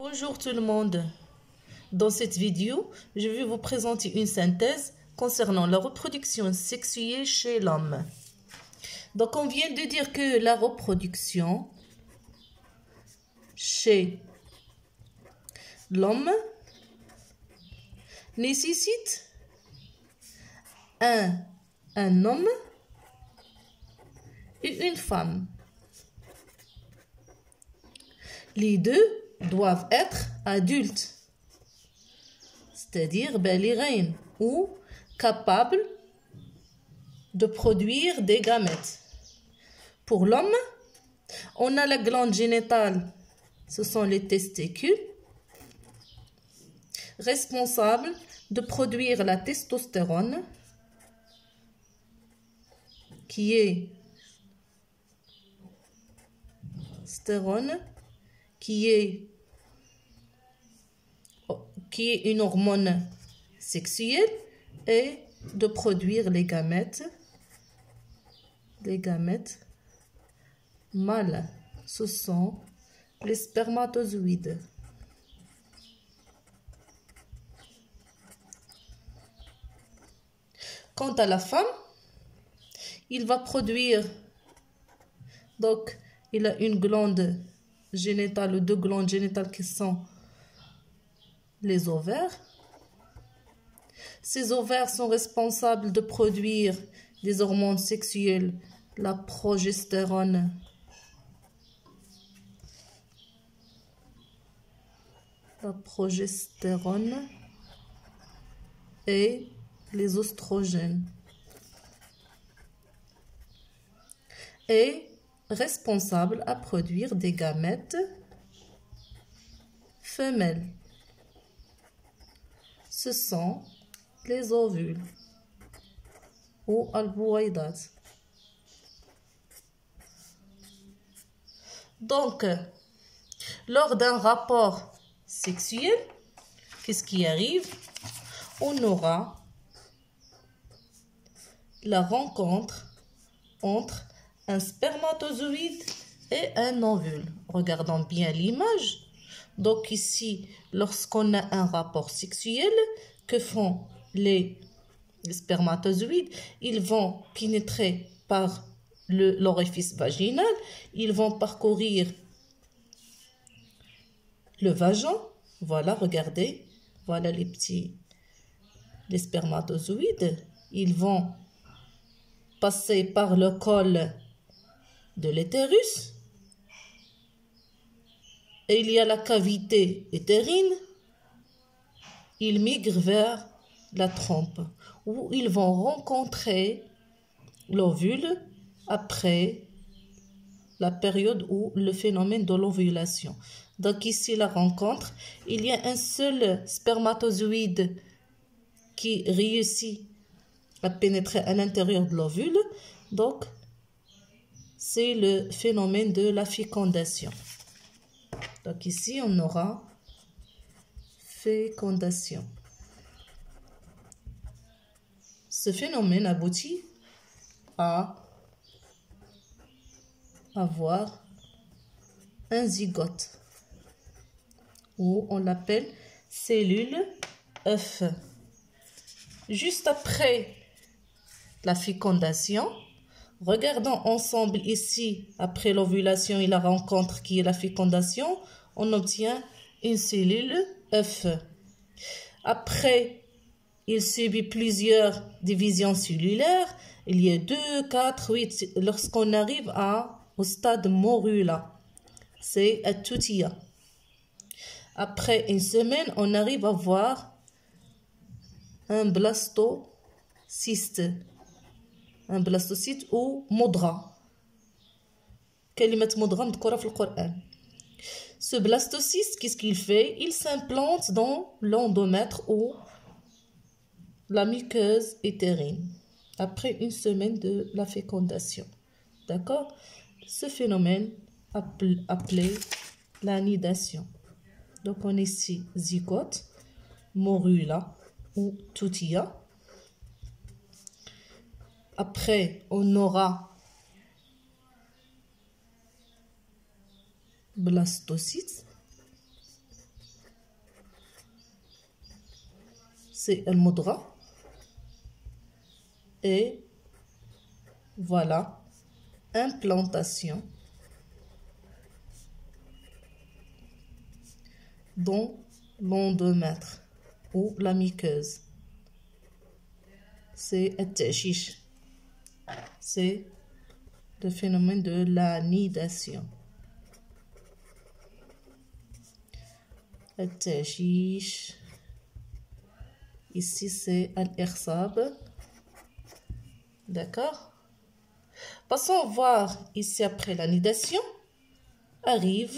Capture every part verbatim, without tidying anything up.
Bonjour tout le monde. Dans cette vidéo, je vais vous présenter une synthèse concernant la reproduction sexuelle chez l'homme. Donc, on vient de dire que la reproduction chez l'homme nécessite un, un homme et une femme. Les deux doivent être adultes, c'est-à-dire balighin, ou capables de produire des gamètes. Pour l'homme, on a la glande génitale, ce sont les testicules, responsables de produire la testostérone, qui est stérone, qui est qui est une hormone sexuelle, et de produire les gamètes, les gamètes mâles. Ce sont les spermatozoïdes. Quant à la femme, il va produire, donc il a une glande génitale ou deux glandes génitales qui sont les ovaires. Ces ovaires sont responsables de produire des hormones sexuelles, la progestérone, la progestérone et les oestrogènes, et responsable à produire des gamètes femelles. Ce sont les ovules ou al-bouaydat. Donc, lors d'un rapport sexuel, qu'est-ce qui arrive? On aura la rencontre entre un spermatozoïde et un ovule. Regardons bien l'image. Donc ici, lorsqu'on a un rapport sexuel, que font les spermatozoïdes? Ils vont pénétrer par l'orifice vaginal, ils vont parcourir le vagin. Voilà, regardez, voilà les petits les spermatozoïdes. Ils vont passer par le col de l'utérus. Et il y a la cavité utérine. Ils migrent vers la trompe, où ils vont rencontrer l'ovule après la période où le phénomène de l'ovulation. Donc ici, la rencontre, il y a un seul spermatozoïde qui réussit à pénétrer à l'intérieur de l'ovule. Donc, c'est le phénomène de la fécondation. Donc ici, on aura fécondation. Ce phénomène aboutit à avoir un zygote, ou on l'appelle cellule œuf. Juste après la fécondation, regardons ensemble ici, après l'ovulation et la rencontre qui est la fécondation, on obtient une cellule œuf. Après, il subit plusieurs divisions cellulaires. Il y a deux, quatre, huit. Lorsqu'on arrive à, au stade morula, c'est Atutia. Après une semaine, on arrive à voir un blastocyste. Un blastocyte ou modra. كلمة مضغة مذكورة في القرآن. Ce blastocyste, qu'est-ce qu'il fait? Il s'implante dans l'endomètre ou la muqueuse utérine après une semaine de la fécondation. D'accord? Ce phénomène appelé la nidation. Donc on a ici zygote, morula ou tutia. Après, on aura blastocyte. c'est le moudra. Et voilà, implantation dans l'endomètre ou la muqueuse. C'est le tachiche. C'est le phénomène de la nidation. Le tachiche. Ici, c'est al-irsab. D'accord? Passons voir ici après la nidation. Arrive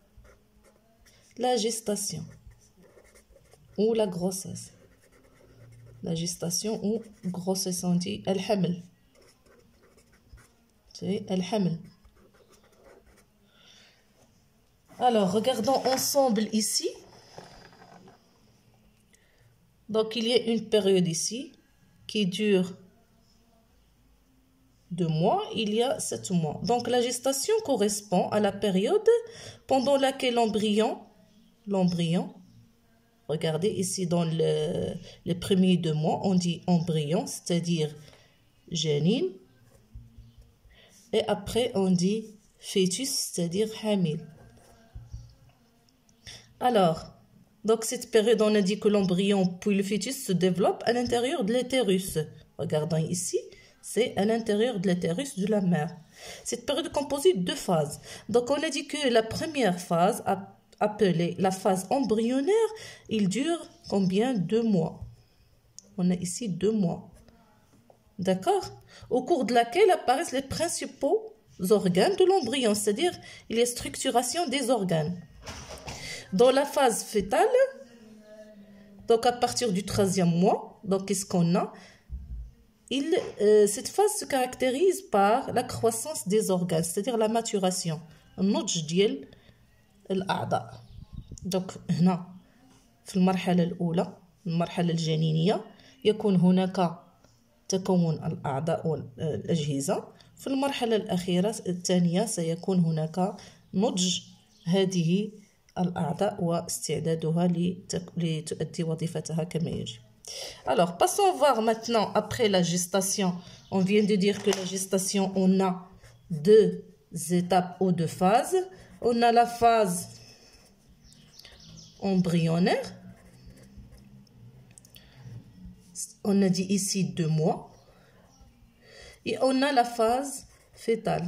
la gestation ou la grossesse. La gestation ou grossesse, on dit al-haml. C'est al-haml. Alors, regardons ensemble ici. Donc, il y a une période ici qui dure deux mois, il y a sept mois. Donc, la gestation correspond à la période pendant laquelle l'embryon, l'embryon, regardez ici dans le, les premiers deux mois, on dit embryon, c'est-à-dire janine. Et après, on dit fœtus, c'est-à-dire hamil. Alors, donc cette période, on a dit que l'embryon puis le fœtus se développent à l'intérieur de l'utérus. Regardons ici. C'est à l'intérieur de l'utérus de la mère. Cette période est composée de deux phases. Donc, on a dit que la première phase, appelée la phase embryonnaire, il dure combien? Deux mois. On a ici deux mois. D'accord? Au cours de laquelle apparaissent les principaux organes de l'embryon, c'est-à-dire il y a structuration des organes. Dans la phase fœtale, donc à partir du treizième mois, donc qu'est-ce qu'on a? Il, euh, cette phase se caractérise par la croissance des organes, c'est-à-dire la maturation. النضج ديال الأعضاء. donc هنا في المرحلة الأولى المرحلة الجنينية يكون هناك تكون الأعضاء والأجهزة. في المرحلة الأخيرة الثانية سيكون هناك نضج هذه الأعضاء واستعدادها لتؤدي وظيفتها كما يجب. Alors, passons voir maintenant, après la gestation, on vient de dire que la gestation, on a deux étapes ou deux phases. On a la phase embryonnaire. On a dit ici deux mois. Et on a la phase fœtale.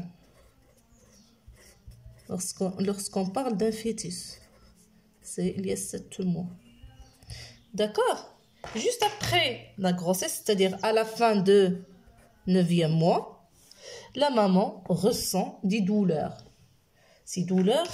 Lorsqu'on lorsqu'on parle d'un fœtus, c'est il y a sept mois. D'accord? Juste après la grossesse, c'est-à-dire à la fin de neuvième mois, la maman ressent des douleurs. Ces douleurs,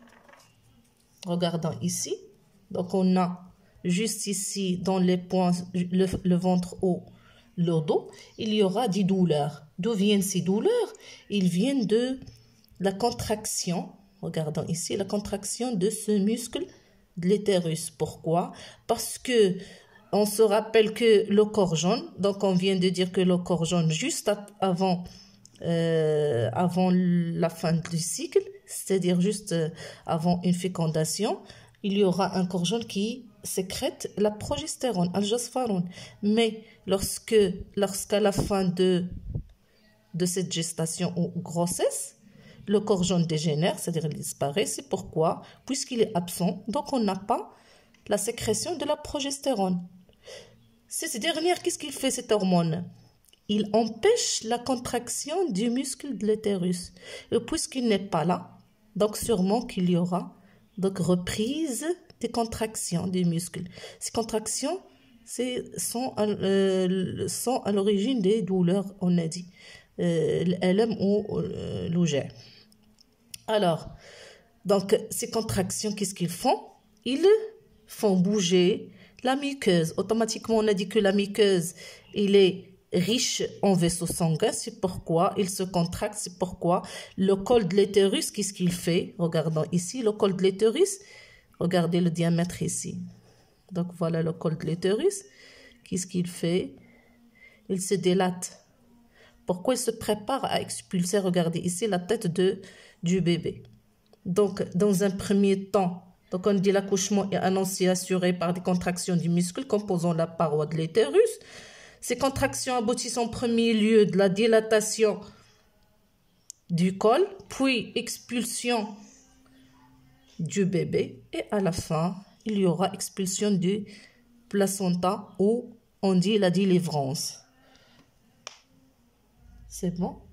regardons ici. Donc, on a juste ici, dans les points, le, le ventre haut, le dos, il y aura des douleurs. D'où viennent ces douleurs? Ils viennent de la contraction. Regardons ici, la contraction de ce muscle de l'utérus. Pourquoi? Parce que on se rappelle que le corps jaune, donc on vient de dire que le corps jaune, juste avant, euh, avant la fin du cycle, c'est-à-dire juste avant une fécondation, il y aura un corps jaune qui sécrète la progestérone, aldosterone. Mais lorsque, lorsqu'à la fin de, de cette gestation ou grossesse, le corps jaune dégénère, c'est-à-dire il disparaît. C'est pourquoi, puisqu'il est absent, donc on n'a pas la sécrétion de la progestérone. Cette dernière, qu'est-ce qu'il fait, cette hormone? Il empêche la contraction du muscle de l'utérus. Et puisqu'il n'est pas là, donc sûrement qu'il y aura donc reprise des contractions des muscles. Ces contractions sont, euh, sont à l'origine des douleurs, on a dit, euh, l'L M ou euh, l'O G. Alors, donc ces contractions, qu'est-ce qu'ils font? Ils font bouger la muqueuse. Automatiquement, on a dit que la muqueuse, il est riche en vaisseaux sanguins. C'est pourquoi il se contracte. C'est pourquoi le col de l'utérus, qu'est-ce qu'il fait? Regardons ici, le col de l'utérus. Regardez le diamètre ici. Donc, voilà le col de l'utérus. Qu'est-ce qu'il fait? Il se dilate. Pourquoi il se prépare à expulser? Regardez ici la tête de, du bébé. Donc, dans un premier temps, Donc, on dit l'accouchement est annoncé et assuré par des contractions du muscle composant la paroi de l'utérus. Ces contractions aboutissent en premier lieu de la dilatation du col, puis expulsion du bébé. Et à la fin, il y aura expulsion du placenta ou on dit la délivrance. C'est bon?